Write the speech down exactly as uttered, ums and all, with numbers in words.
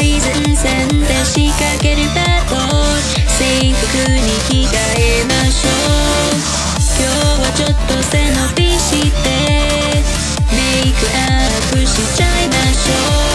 シーズン戦で仕掛けるバトル、制服に着替えましょう。今日はちょっと背伸びしてメイクアップしちゃいましょう。